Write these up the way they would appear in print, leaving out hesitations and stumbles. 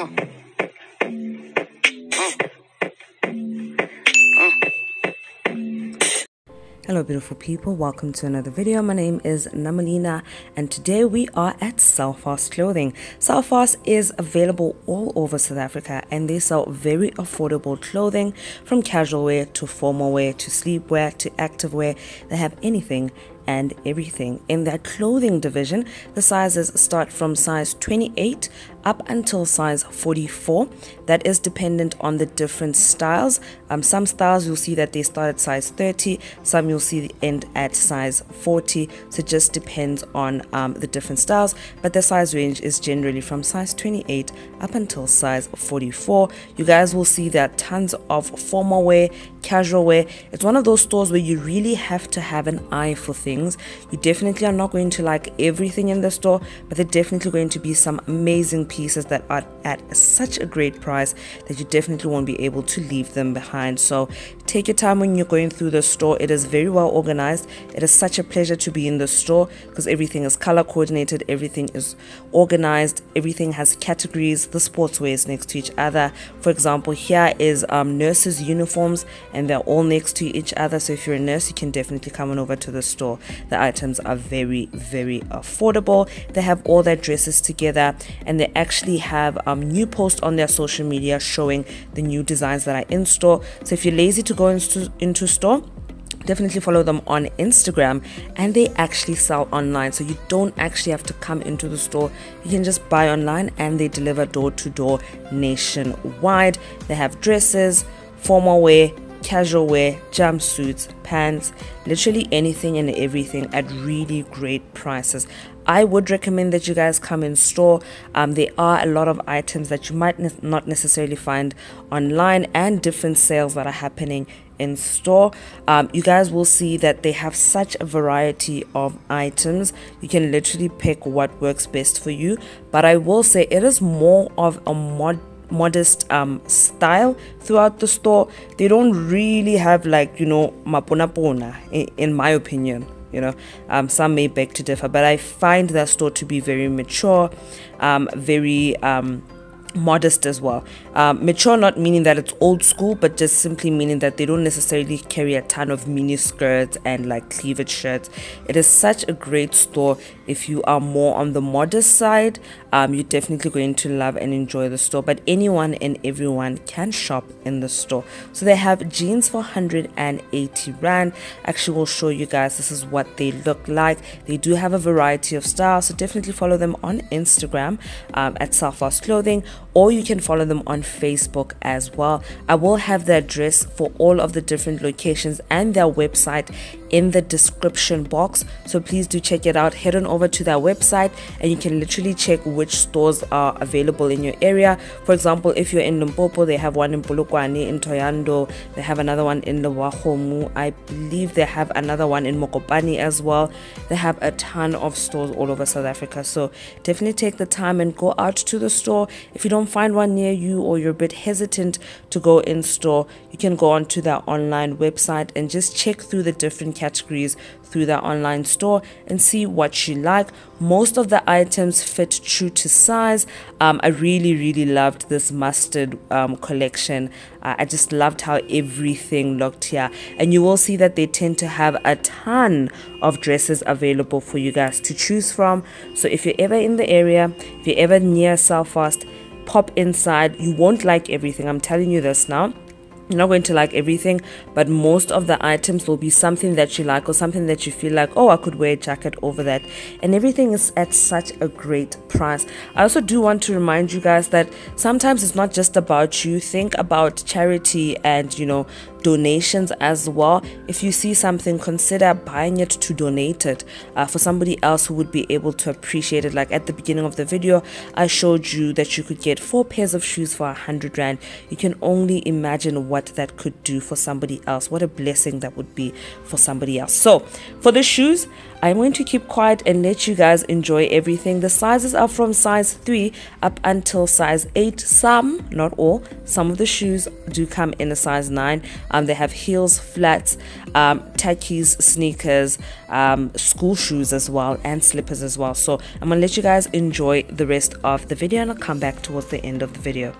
Hello beautiful people, welcome to another video. My name is Namalina and today we are at Selfast Clothing. Selfast is available all over South Africa and they sell very affordable clothing, from casual wear to formal wear to sleepwear to activewear. They have anything and everything. In their clothing division, the sizes start from size 28 up until size 44. That is dependent on the different styles. Some styles you'll see that they start at size 30, some you'll see the end at size 40. So it just depends on the different styles, but the size range is generally from size 28 up until size 44. You guys will see that tons of formal wear, casual wear. It's one of those stores where you really have to have an eye for things. You definitely are not going to like everything in the store, but they're definitely going to be some amazing pieces that are at such a great price that you definitely won't be able to leave them behind. So take your time when you're going through the store. It is very well organized. It is such a pleasure to be in the store because everything is color coordinated, everything is organized, everything has categories. The sportswear is next to each other. For example, here is nurses' uniforms and they're all next to each other. So if you're a nurse, you can definitely come on over to the store. The items are very, very affordable. They have all their dresses together and they actually have new posts on their social media showing the new designs that are in store. So if you're lazy to go into store, definitely follow them on Instagram, and they actually sell online, so you don't actually have to come into the store. You can just buy online and they deliver door to door nationwide. They have dresses, formal wear, casual wear, jumpsuits, pants, literally anything and everything at really great prices. I would recommend that you guys come in store. There are a lot of items that you might not necessarily find online and different sales that are happening in store. You guys will see that they have such a variety of items. You can literally pick what works best for you, but I will say it is more of a modest style throughout the store. They don't really have, like, you know, mapona in my opinion. You know, some may beg to differ, but I find that store to be very mature, very modest as well. Mature not meaning that it's old school, but just simply meaning that they don't necessarily carry a ton of mini skirts and like cleavage shirts. It is such a great store. If you are more on the modest side, you're definitely going to love and enjoy the store, but anyone and everyone can shop in the store. So they have jeans for 180 rand. Actually, we'll show you guys, this is what they look like. They do have a variety of styles, so definitely follow them on Instagram at Selfast Clothing, or you can follow them on Facebook as well. I will have the address for all of the different locations and their website in the description box, so please do check it out. Head on over to their website and you can literally check which stores are available in your area. For example, if you're in Limpopo, they have one in Polokwane, in Thohoyandou, they have another one in Lewagomo, I believe they have another one in Mokopane as well. They have a ton of stores all over South Africa, so definitely take the time and go out to the store. If you don't find one near you or you're a bit hesitant to go in store, you can go onto their online website and just check through the different categories through their online store and see what you like. Most of the items fit true to size. I really loved this mustard collection. I just loved how everything looked here, and you will see that they tend to have a ton of dresses available for you guys to choose from. So if you're ever in the area, if you're ever near Selfast, pop inside. You won't like everything, I'm telling you this now. You're not going to like everything, but most of the items will be something that you like or something that you feel like, oh, I could wear a jacket over that, and everything is at such a great price. I also do want to remind you guys that sometimes it's not just about you. Think about charity and, you know, donations as well. If you see something, consider buying it to donate it for somebody else who would be able to appreciate it. Like at the beginning of the video, I showed you that you could get 4 pairs of shoes for 100 rand. You can only imagine what that could do for somebody else. What a blessing that would be for somebody else. So for the shoes, I'm going to keep quiet and let you guys enjoy everything. The sizes are from size 3 up until size 8. Some, not all, some of the shoes do come in a size 9. They have heels, flats, tackies, sneakers, school shoes as well, and slippers as well. So I'm gonna let you guys enjoy the rest of the video, and I'll come back towards the end of the video.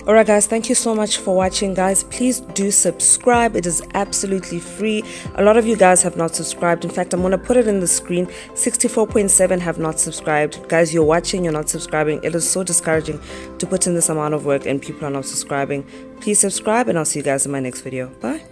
Alright guys, thank you so much for watching. Guys, please do subscribe. It is absolutely free. A lot of you guys have not subscribed. In fact, I'm going to put it in the screen. 64.7 have not subscribed. Guys, you're watching, you're not subscribing. It is so discouraging to put in this amount of work and people are not subscribing. Please subscribe and I'll see you guys in my next video. Bye.